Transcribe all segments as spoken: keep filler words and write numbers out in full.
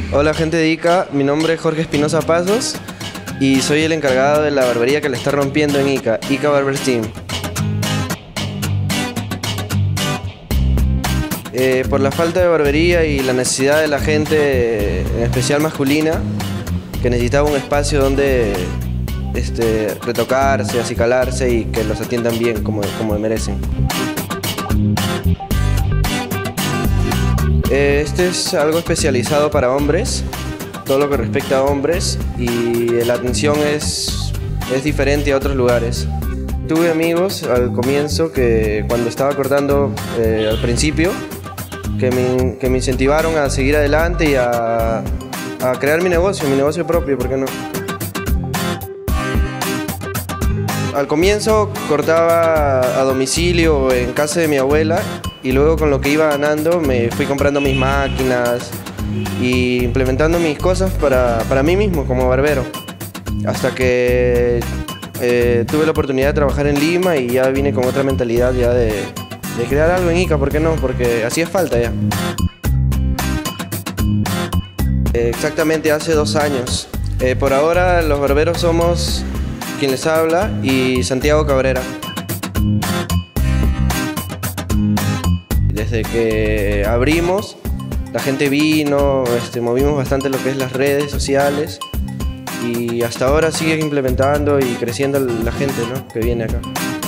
Hola gente de Ica, mi nombre es Jorge Espinosa Pasos y soy el encargado de la barbería que le está rompiendo en Ica, Ica Barber Team. Eh, por la falta de barbería y la necesidad de la gente, en especial masculina, que necesitaba un espacio donde este, retocarse, acicalarse y que los atiendan bien como, como merecen. Este es algo especializado para hombres, todo lo que respecta a hombres, y la atención es, es diferente a otros lugares. Tuve amigos al comienzo que cuando estaba cortando eh, al principio, que me, que me incentivaron a seguir adelante y a, a crear mi negocio, mi negocio propio, ¿por qué no? Al comienzo cortaba a domicilio en casa de mi abuela y luego con lo que iba ganando me fui comprando mis máquinas y implementando mis cosas para, para mí mismo como barbero. Hasta que eh, tuve la oportunidad de trabajar en Lima y ya vine con otra mentalidad ya de, de crear algo en Ica, ¿por qué no? Porque hacía falta ya. Eh, exactamente hace dos años. Eh, por ahora los barberos somos quien les habla y Santiago Cabrera. Desde que abrimos, la gente vino, este, movimos bastante lo que es las redes sociales y hasta ahora sigue implementando y creciendo la gente, ¿no?, que viene acá.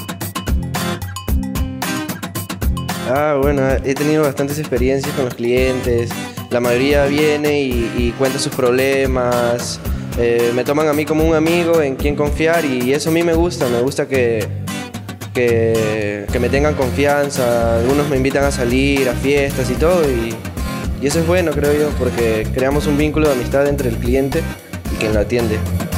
Ah, bueno, he tenido bastantes experiencias con los clientes. La mayoría viene y, y cuenta sus problemas. Eh, me toman a mí como un amigo en quien confiar y eso a mí me gusta, me gusta que, que, que me tengan confianza. Algunos me invitan a salir a fiestas y todo y, y eso es bueno, creo yo, porque creamos un vínculo de amistad entre el cliente y quien lo atiende.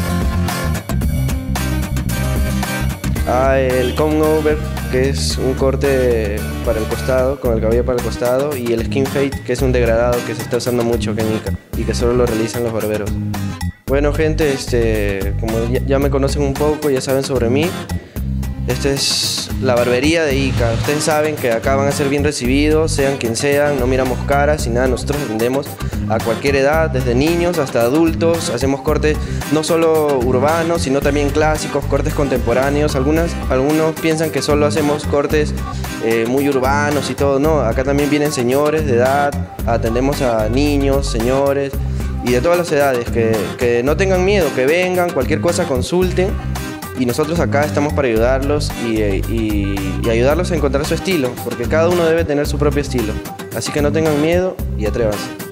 Ah, el comb over, que es un corte para el costado, con el cabello para el costado, y el skin fade, que es un degradado que se está usando mucho acá en Ica y que solo lo realizan los barberos. Bueno gente, este, como ya, ya me conocen un poco, ya saben sobre mí, esta es la barbería de Ica. Ustedes saben que acá van a ser bien recibidos, sean quien sean, no miramos caras y nada, nosotros atendemos a cualquier edad, desde niños hasta adultos, hacemos cortes no solo urbanos, sino también clásicos, cortes contemporáneos. Algunas, algunos piensan que solo hacemos cortes eh, muy urbanos y todo, no, acá también vienen señores de edad, atendemos a niños, señores y de todas las edades, que, que no tengan miedo, que vengan, cualquier cosa consulten y nosotros acá estamos para ayudarlos y, y, y ayudarlos a encontrar su estilo, porque cada uno debe tener su propio estilo, así que no tengan miedo y atrévanse.